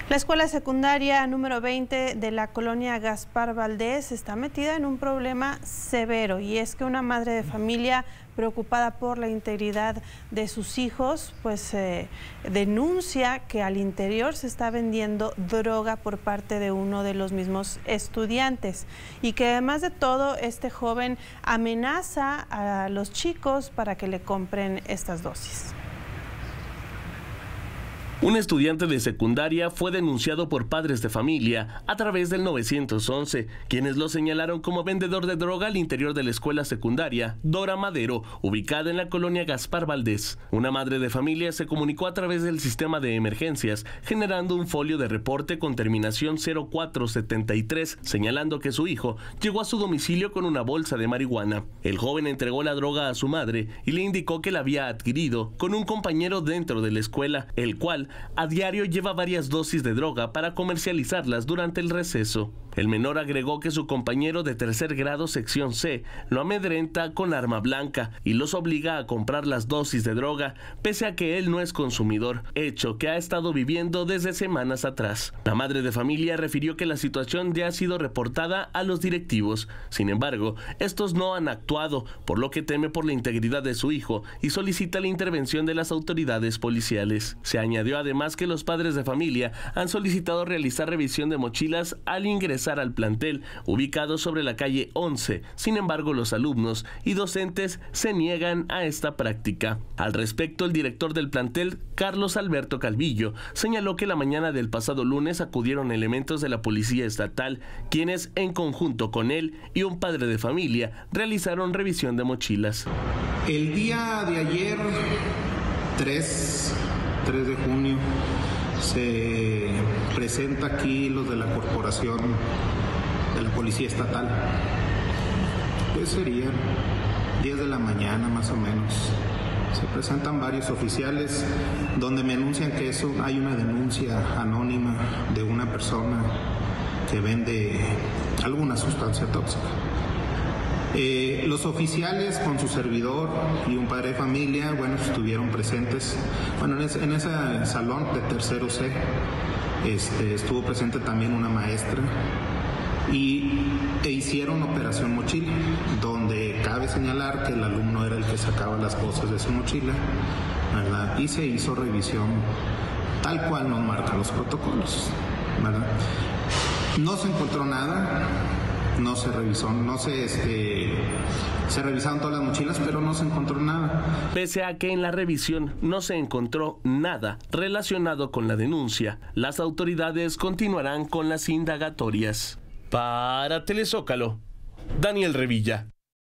La escuela secundaria número 20 de la colonia Gaspar Valdez está metida en un problema severo, y es que una madre de familia preocupada por la integridad de sus hijos, pues denuncia que al interior se está vendiendo droga por parte de uno de los mismos estudiantes, y que además de todo este joven amenaza a los chicos para que le compren estas dosis. Un estudiante de secundaria fue denunciado por padres de familia a través del 911, quienes lo señalaron como vendedor de droga al interior de la escuela secundaria Dora Madero, ubicada en la colonia Gaspar Valdez. Una madre de familia se comunicó a través del sistema de emergencias, generando un folio de reporte con terminación 0473, señalando que su hijo llegó a su domicilio con una bolsa de marihuana. El joven entregó la droga a su madre y le indicó que la había adquirido con un compañero dentro de la escuela, el cual a diario lleva varias dosis de droga para comercializarlas durante el receso. El menor agregó que su compañero de tercer grado sección C lo amedrenta con arma blanca y los obliga a comprar las dosis de droga, pese a que él no es consumidor, hecho que ha estado viviendo desde semanas atrás. La madre de familia refirió que la situación ya ha sido reportada a los directivos. Sin embargo, estos no han actuado, por lo que teme por la integridad de su hijo y solicita la intervención de las autoridades policiales. Se añadió además que los padres de familia han solicitado realizar revisión de mochilas al ingresar al plantel, ubicado sobre la calle 11. Sin embargo, los alumnos y docentes se niegan a esta práctica. Al respecto, el director del plantel, Carlos Alberto Calvillo, señaló que la mañana del pasado lunes acudieron elementos de la policía estatal, quienes en conjunto con él y un padre de familia realizaron revisión de mochilas. El día de ayer, 3 de junio, se presenta aquí los de la corporación de la policía estatal. Pues serían 10 de la mañana más o menos. Se presentan varios oficiales donde me anuncian que hay una denuncia anónima de una persona que vende alguna sustancia tóxica. Los oficiales con su servidor y un padre de familia, estuvieron presentes. En ese salón de tercero C estuvo presente también una maestra e hicieron operación mochila, donde cabe señalar que el alumno era el que sacaba las cosas de su mochila, ¿verdad? Y se hizo revisión tal cual nos marcan los protocolos, ¿verdad? No se encontró nada. No se revisó, se revisaron todas las mochilas, pero no se encontró nada. Pese a que en la revisión no se encontró nada relacionado con la denuncia, las autoridades continuarán con las indagatorias. Para Telezócalo, Daniel Revilla.